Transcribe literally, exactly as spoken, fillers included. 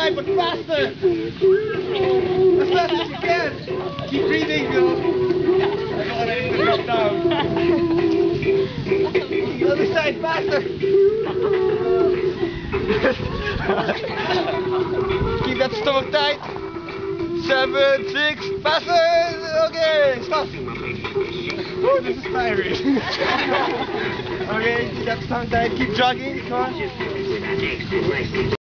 side, but faster! As fast as you can! Keep breathing, Bill! I don't want anything to drop down. The other side, faster! Keep that stomach tight! Seven, six, faster! Okay, stop! Oh, this is tiring. Okay, keep that stomach tight, keep jogging, come on.